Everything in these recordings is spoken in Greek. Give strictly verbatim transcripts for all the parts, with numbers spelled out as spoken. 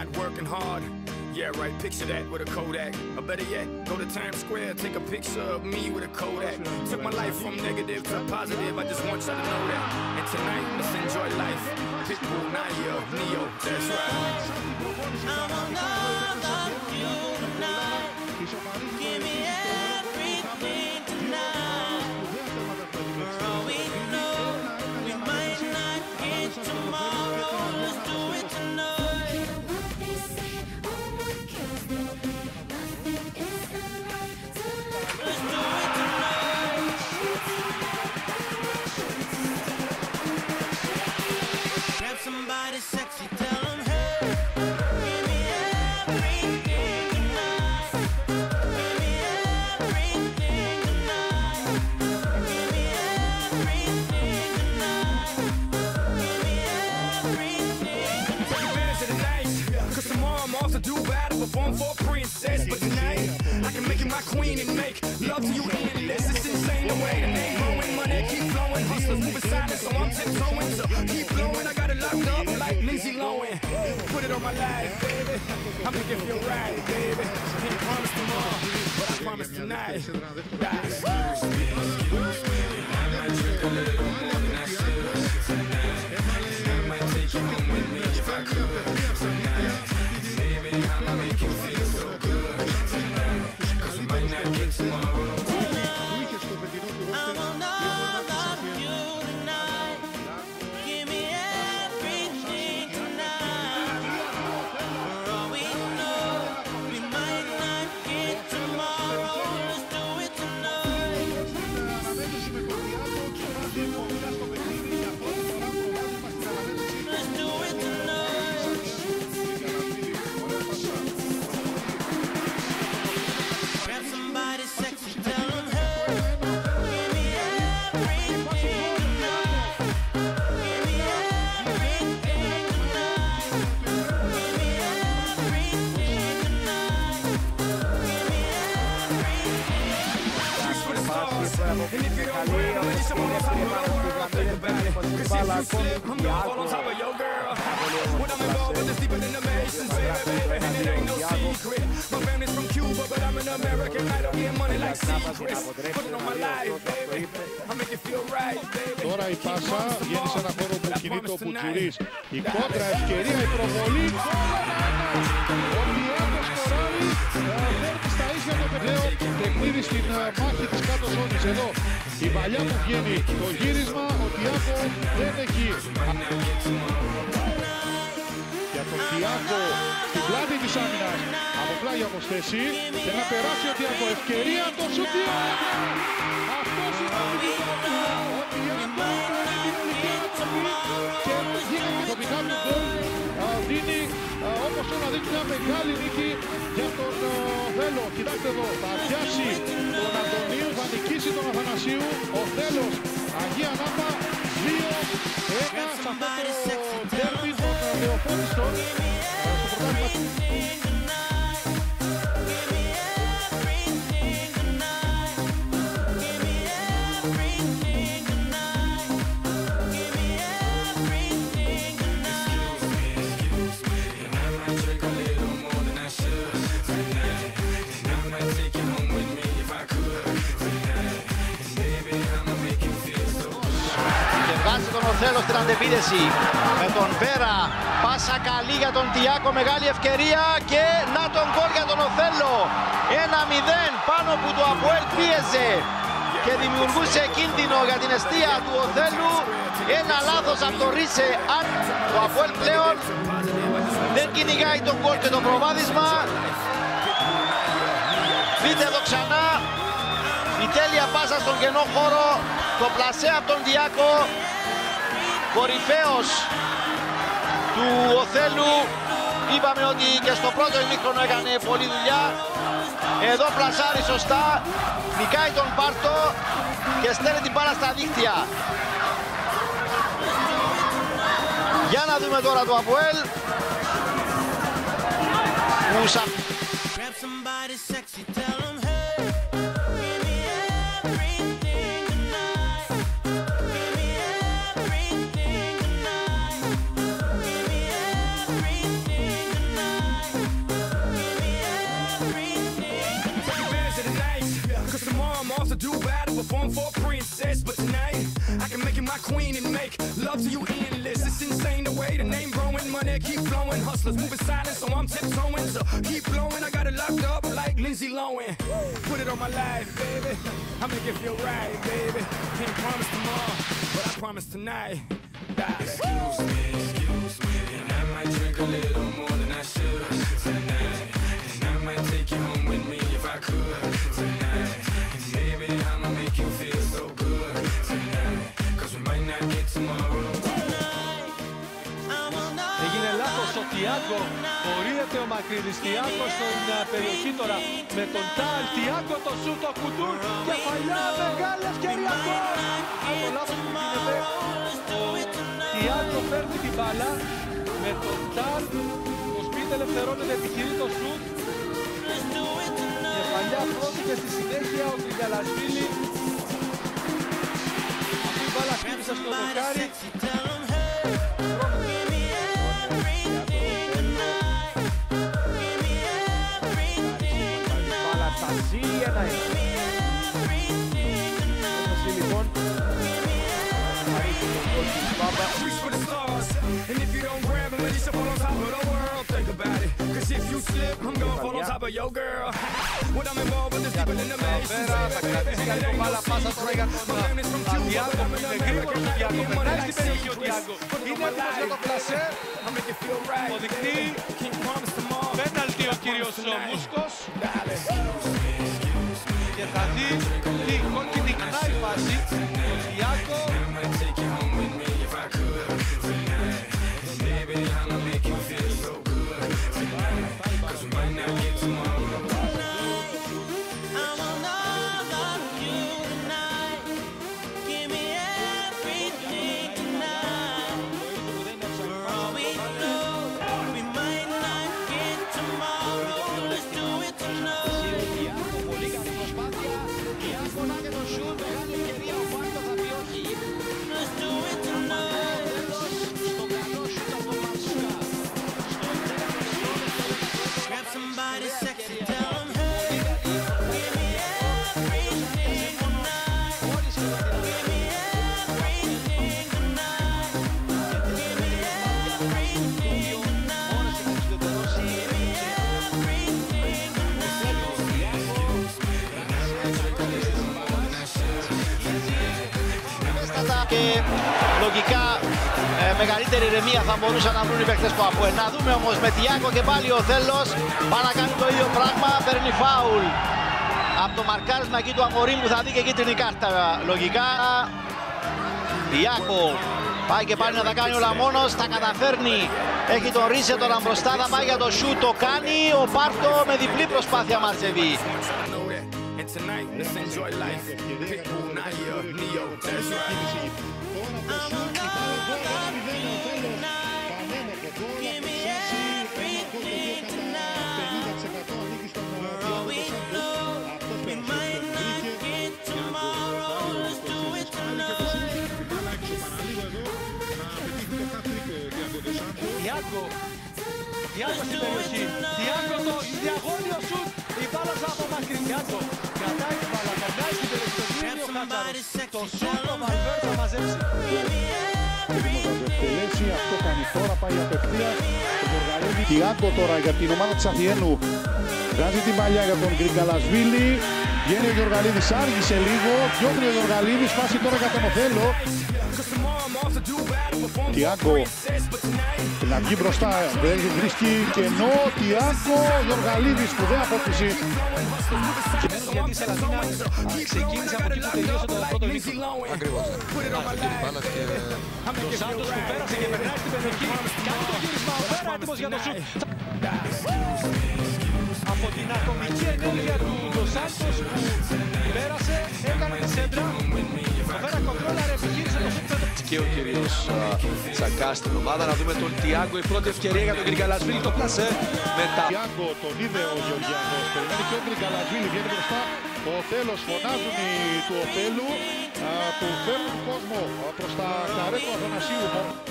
not working hard. Yeah, right, picture that with a Kodak. Or better yet, go to Times Square, take a picture of me with a Kodak. Took my life from negative to positive, I just want y'all to know that. And tonight, let's enjoy life. Pitbull, Naya, Neo, that's right. I'm in love of you tonight. Give me everything tonight. For all we know, we might not get tomorrow. Let's do it tonight. Somebody sexy, tell them, hey, give me everything tonight. Give me everything tonight. Give me everything tonight. Give me everything tonight. Take advantage of the night, cause tomorrow I'm off to Dubai to perform for a princess. But tonight, I can make you my queen and make love to you endless. It's insane the way the name growing, money keep flowing. Hustlers moving silent, so I'm tiptoeing. So keep blowing, I got it locked up like Lindsay Lohan. Put it on my life, baby. I'm gonna give you a ride, baby. Can't promise tomorrow, but I promise tonight. Excuse me, excuse me. I might drink a little more than I should tonight. I might take you home with me if I could tonight. Baby, I'ma make you feel so good tonight. Cause we might not get tomorrow. I'm in love of you tonight. Give me everything tonight. For all we know, we might not get tomorrow. Let's do it tonight. Let's do it tonight. Grab somebody sexy, tell them, hey, give me everything tonight. Give me everything tonight. Give me everything tonight. Give me everything. Reach for the stars, and if you don't win, I'll let you someone else out of the world. Think about it, cause if you slip, I'm gonna fall on top of your girl. When I'm involved with this deeper than the Masons, baby, baby, and it ain't no secret. My family's from Cuba, but I'm an American. I don't get money like secrets. Put it on my life, baby. I make it feel right, baby. Τώρα η πάσα βγαίνει σε ένα χώρο που κινείται ο Μπουτζουρής. Η κόντρα, ευκαιρία, η προβολή. Ο Διάκος σκοράρει, φέρνει στα ίσια το πεδίο. Παιχνίδι στην μάχη της κάτω ζώνης. Εδώ η παλιά που βγαίνει το γύρισμα, ο Διάκο δεν έχει. Για τον Διάκο στην πλάτη της άμυνας. Από πλάγια όμως θέση. Και να περάσει ο Διάκο. Ευκαιρία το σουτ. Αυτός είναι ο Διάκο. Ο Διάκο και γίνεται το πικάπι γκολ. Δίνει όπως να δείξει μια μεγάλη νίκη για τον Θέλο. Κοιτάξτε εδώ, θα πιάσει τον Αντωνίου, θα νικήσει τον Αθανασίου. Ο Θέλος, Αγία Νάπα, δύο ένα σε αυτό το τέρμι των Λεωφόριστων στο πρωτάθλημα. Βάζει τον Οθέλο στην αντεπίδεση με τον Βέρα. Πάσα καλή για τον Διάκο, μεγάλη ευκαιρία και να τον γκολ για τον Οθέλο. ένα μηδέν πάνω που το Αποέλ πίεζε και δημιουργούσε κίνδυνο για την εστία του Οθέλου. Ένα λάθος από το Ρίσε. Αν το Αποέλ πλέον δεν κυνηγάει τον γκολ και το προβάδισμα. Δείτε εδώ ξανά η τέλεια πάσα στον κενό χώρο. Το πλασέ από τον Διάκο, κορυφαίος του Οθέλου. Είπαμε ότι και στο πρώτο ημίχρονο έκανε πολλή δουλειά. Εδώ πλασάρει σωστά, νικάει τον Πάρτο και στέλνει την μπάλα στα δίχτυα. Για να δούμε τώρα το Αποέλ. queen and make love to you endless. It's insane the way the name growing, money keep flowing. Hustlers moving silent, so I'm tiptoeing. So keep blowing, I got it locked up like Lindsay Lohan. Put it on my life, baby. I make it feel right, baby. Can't promise tomorrow, but I promise tonight. Die. Excuse me, excuse me, and I might drink a little more than I should tonight. And I might take you home with me if I could tonight. And maybe I'ma make you feel so good tonight. Cause we might not get tomorrow. Έγινε λάθος ο Τιάγκο, πορείεται ο Μακρύδης. Τιάγκο στην περιοχή τώρα με τον Τάλ. Τιάγκο το σούτ, το κουντούρ, κεφαλιά, μεγάλη ευκαιρία γκολ. Από το λάθος που γίνεται, ο Τιάγκο παίρνει την μπάλα με τον Τάλ. είκοσι δευτερόλεπτα επιχειρεί το σούτ. Κεφαλιά πρώτη και στη συνέχεια ο Γκριγκαλασβίλη. Αυτή η μπάλα χτύπησε στο δοκάρι. Reach for the stars, and if you don't grab them, at least you fall on top of the world. Think about it, cause if you slip, I'm gonna fall on top of your girl. What I'm involved with is deeper than the mason. Θα κρατήσει καλή μπάλα πάσα τώρα για τον Τιάγκο που είναι γρήγορος ο Τιάγκο. Περνάει στην περιοχή ο Τιάγκο. Είναι έτοιμος για το πλασέ. Αποδεικνύει πέναλτι ο κύριος Μούσκος. Και θα δει τι κόκκινη κνάει φάση. Ο Τιάγκο. Και λογικά ε, μεγαλύτερη ηρεμία θα μπορούσαν να βρουν οι παίκτες του ΑΠΟΕΛ. Να δούμε όμως με Τιάγκο και πάλι ο Θέλος πάει να κάνει το ίδιο πράγμα, παίρνει φάουλ από το μαρκάρισμα εκεί του Αμορίμ που θα δει και κίτρινη κάρτα λογικά. Τιάγκο πάει και πάλι να τα κάνει όλα μόνος, τα καταφέρνει, έχει τον Ρίσε τώρα μπροστά, θα πάει για το σουτ, το κάνει ο Πάρτο με διπλή προσπάθεια Μαρσεβί. Tonight, let's enjoy life. Pitbull, Naya, Neo, that's right. Τιάγκο, Τιάγκο στην περιοχή, Τιάγκο το διαγώνιο σουτ, η μπάλα από μακρύ. Τιάγκο κρατάει την μπάλα, περνάει στην περιοχή, ο Χάτζαρος, το σουτ ο Βαλβέρ θα μαζέψει. Εκτελέσει, αυτό κάνει τώρα, πάει απευθείας στον Γοργαλίδη. Τιάγκο τώρα για την ομάδα της Αθιένου, βγάζει την παλιά για τον Γκριγκαλασβίλη. Βγαίνει ο Γεωργαλίδης, άργησε λίγο, διώχνει ο Γεωργαλίδης, φάση τώρα για τον Οθέλο. Τιάγκο να βγει μπροστά, βρίσκει κενό, Τιάγκο, Γεωργαλίδης, σπουδαία απόκτηση. Γιατί η Σελατίνα ξεκίνησε από εκεί που τελείωσε το πρώτο ημίχρονο. Ακριβώς. Άρχισε την μπάλα και... Το Σάντος που πέρασε και περνάει στην περιοχή, κάνει το γύρισμα, ο Βέρα έτοιμος για το σουτ. Από την ατομική ενέργεια του Ντος Σάντος που πέρασε, έκανε τη σέντρα. Ο Βέρα κοντρόλαρε, επιχείρησε το σουτ. Και ο κύριος Τσακά στην ομάδα. Να δούμε τον Τιάγκο, η πρώτη ευκαιρία για τον Γκριγκαλασβίλη, το πλασέ μετά. Τιάγκο τον είδε ο Γεωργιανός, περιμένει και ο Γκριγκαλασβίλη, βγαίνει μπροστά. Ο Οθέλος, φωνάζουν οι του Οθέλου που φέρνουν κόσμο προς τα καρέ του Αθανασίου.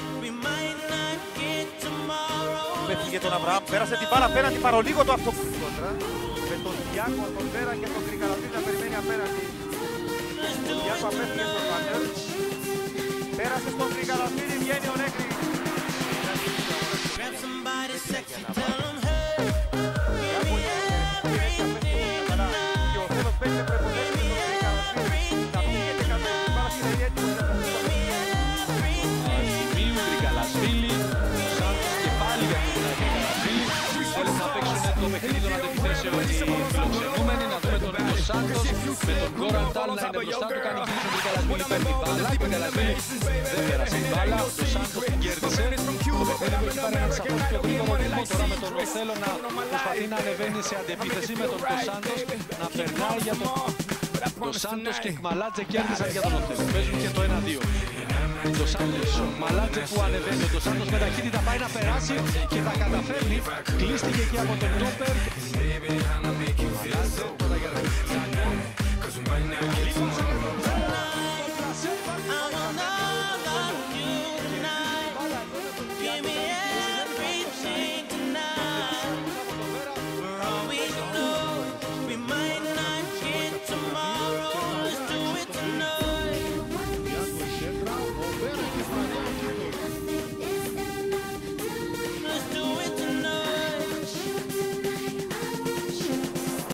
Πέφυγε τον Αβραάμ, πέρασε την μπάλα απέναντι, παρολίγο το αυτοκόντρα. Με τον Τιάγκο, τον Βέρα και τον Γκριγκαλασβίλη να περιμένει απέναντι. Ο Τιάγκο απέφυγε στον Βανέρ. Πέρασε στον Τρικαλασβίλη, βγαίνει ο Νέκρη. Grab somebody sexy, tell them, hey, give me everything tonight. Και ο Θέλος παίζει με προποθέσει με τον Τρικαλασβίλη. Θα πήγαινε κατά την μπάλα και είναι έτοιμος να τα πει. Σημείου Τρικαλασβίλη, ο Σάντος και πάλι για τον Τρικαλασβίλη. Θέλουν να παίξουν το παιχνίδι των αντιπιθέσεων οι φιλοξενούμενοι. Να δούμε τον Νίκο Σάντος με τον Γκόραν Τάλ να είναι μπροστά του. Κάνει κίνηση ο Τρικαλασβίλη, παίρνει μπάλα. Ο Τρικαλασβίλη δεν πέρασε η μπάλα. Ο Σάντος την κέρδισε. Το παιχνίδι που έχει πάρει ένα σαφώς πιο γρήγορο ρυθμό. Τώρα με τον Οθέλο να προσπαθεί να ανεβαίνει σε αντεπίθεση με τον Ντοσάντος να περνάει για τον Ντοσάντος και Κμαλάτζε κέρδισαν για τον Οθέλο. Παίζουν και το ένα δύο. Το Σάντος, ο Μαλάτζε που ανεβαίνει, το Σάντος με ταχύτητα πάει να περάσει και τα καταφέρνει. Κλείστηκε εκεί από τον Τόπερ. Μαλάτζε τώρα για